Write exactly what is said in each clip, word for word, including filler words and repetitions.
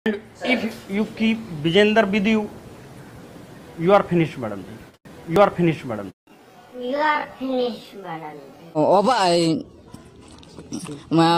And if you keep Vijender with you, you are finished, madam. You are finished, madam. You are finished, madam. Oh, but I, my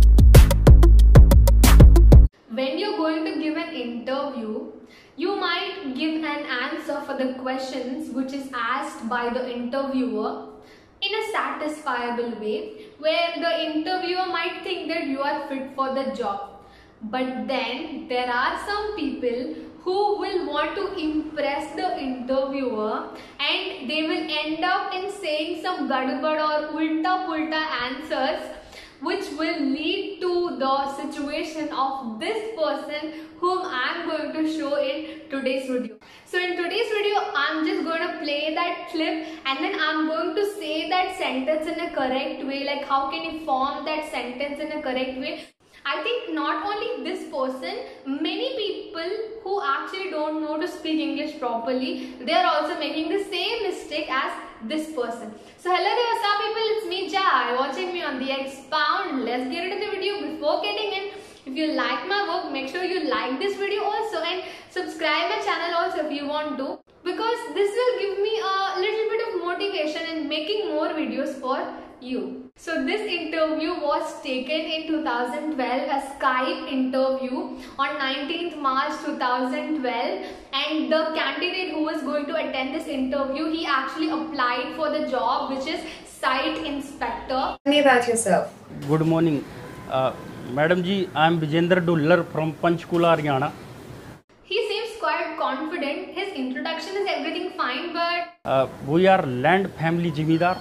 When you're going to give an interview, you might give an answer for the questions which is asked by the interviewer in a satisfiable way, where the interviewer might think that you are fit for the job. But then there are some people who will want to impress the interviewer and they will end up in saying some gadbad or ulta pulta answers, which will lead to the situation of this person whom I am going to show in today's video. So in today's video, I am just going to play that clip and then I am going to say that sentence in a correct way, like how can you form that sentence in a correct way. I think not only this person, many people who actually don't know to speak English properly, they are also making the same mistake as this person. So hello there, what's up people, it's me Jai, watching me on the Expound. Let's get into the video. Before getting in, if you like my work, make sure you like this video also and subscribe my channel also if you want to, because this will give me a little bit of motivation in making more videos for you. So this interview was taken in two thousand twelve, a Skype interview on nineteenth March two thousand twelve, and the candidate who was going to attend this interview, he actually applied for the job which is site inspector. Tell me about yourself. Good morning, uh, madam ji. I am Vijender Dullar from Panchkula, Haryana. He seems quite confident. His introduction is everything fine, but uh, we are land family Jimidar.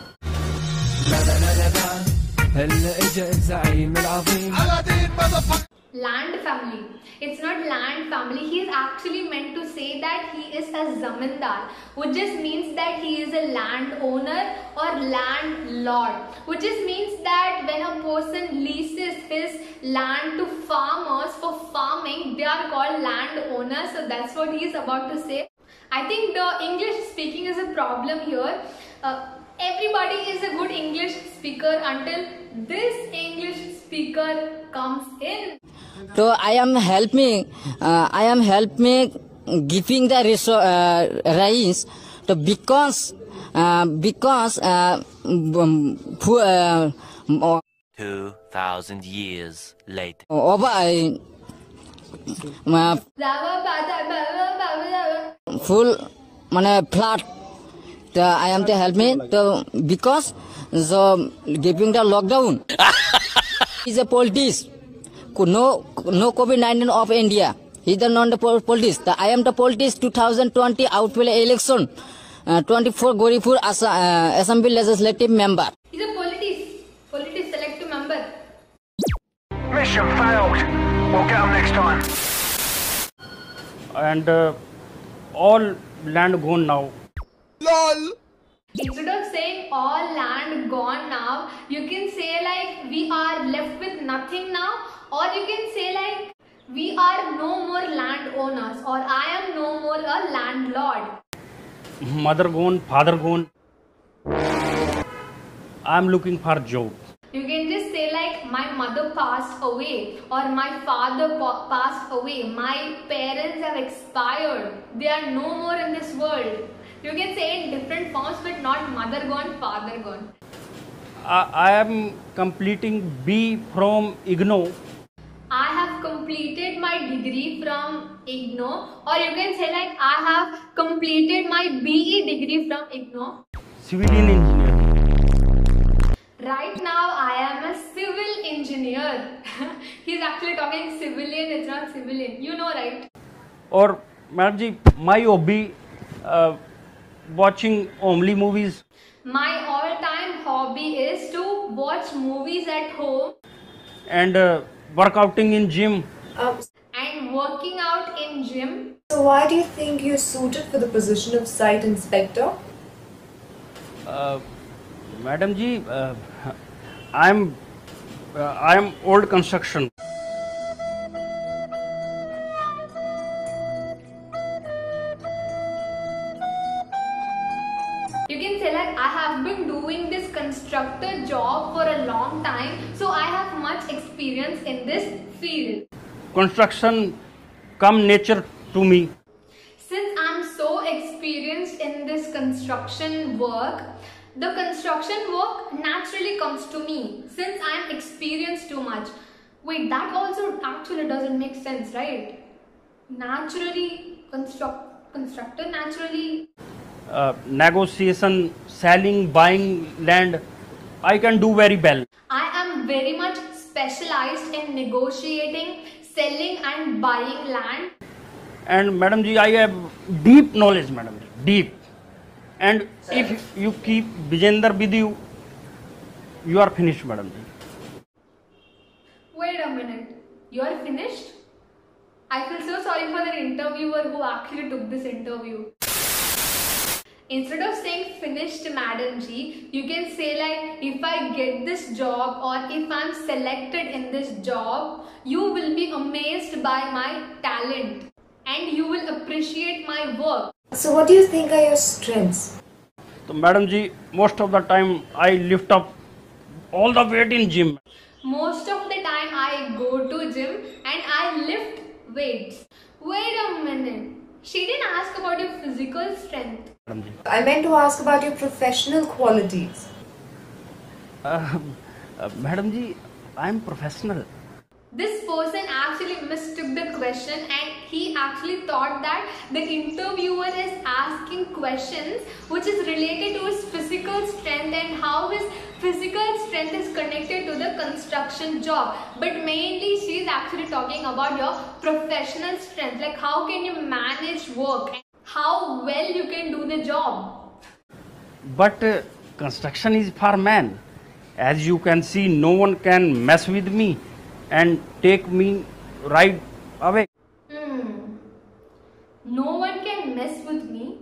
Land family. It's not land family. He is actually meant to say that he is a zamindar, which just means that he is a landowner or landlord, which just means that when a person leases his land to farmers for farming, they are called landowners. So that's what he is about to say. I think the English speaking is a problem here. Uh, everybody is a good English speaker until this English speaker comes in. so I am help me, uh, I am help me giving the reso uh, rise to because uh, because uh, um, uh, uh, Two thousand years later. oh, but I, my full mane flat. So I am to help me to because so giving the lockdown is a politics. No, no COVID nineteen of India. He's the non the politics. The I am the politics twenty twenty outwell election. Uh, twenty-four Goripur as uh, Assembly Legislative Member. He's a politics, politics selective member. Mission failed. We'll get them next time. And uh, all land gone now. Instead of saying all land gone now, you can say like we are left with nothing now, or you can say like we are no more landowners, or I am no more a landlord. Mother gone, father gone. I am looking for job. You can just say like my mother passed away, or my father pa passed away, my parents have expired, they are no more in this world. You can say in different forms, but not mother gone, father gone. I, I am completing B from I G N O. I have completed my degree from I G N O, or you can say like I have completed my B E degree from I G N O. Civilian engineer. Right now I am a civil engineer. He's actually talking civilian, it's not civilian. You know, right? Or madam ji, my hobby uh, watching only movies. My all-time hobby is to watch movies at home And uh, workouting in gym. Um, and working out in gym. so why do you think you're suited for the position of site inspector? Uh, madam ji, uh, I am uh, I am old construction. You can say like I have been doing this constructor job for a long time, so I have much experience in this field. Construction come nature to me. Since I'm so experienced in this construction work, the construction work naturally comes to me since I'm experienced too much. Wait, that also actually doesn't make sense, right? Naturally, construct, constructor naturally. Uh, negotiation, selling, buying land, I can do very well. I am very much specialized in negotiating, selling and buying land. And Madam Ji, I have deep knowledge, Madam Ji, deep. And if you keep Vijender with you, you are finished, Madam Ji. Wait a minute, you are finished? I feel so sorry for the interviewer who actually took this interview. Instead of saying finished, Madam Ji, you can say like, if I get this job or if I'm selected in this job, you will be amazed by my talent and you will appreciate my work. So what do you think are your strengths? So Madam Ji, most of the time I lift up all the weight in gym. Most of the time I go to gym and I lift weights. Wait a minute. She didn't ask about your physical strength. Madam Ji. I meant to ask about your professional qualities. Uh, uh, Madam Ji, I am professional. This person actually mistook the question and he actually thought that the interviewer is asking questions which is related to his physical strength and how his physical strength is connected to the construction job. But mainly she is actually talking about your professional strength, like how can you manage work and how well you can do the job. But uh, construction is for man. As you can see, no one can mess with me and take me right away. Hmm. No one can mess with me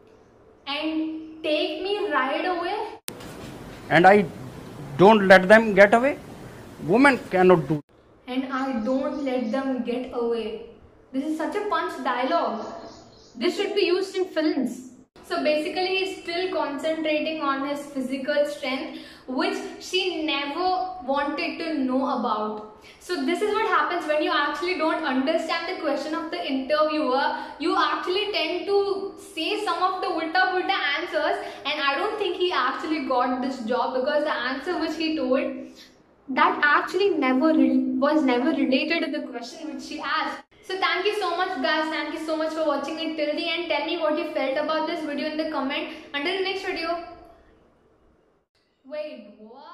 and take me right away. And I don't let them get away. Women cannot do. And I don't let them get away. This is such a punch dialogue. This should be used in films. So basically he's still concentrating on his physical strength, which she never wanted to know about. So this is what happens when you actually don't understand the question of the interviewer. You actually tend to say some of the ulta pulta answers, and I don't think he actually got this job because the answer which he told, that actually never was never related to the question which she asked. So thank you so much guys, thank you so much for watching it till the end. Tell me what you felt about this video in the comment. Until the next video. Wait, what?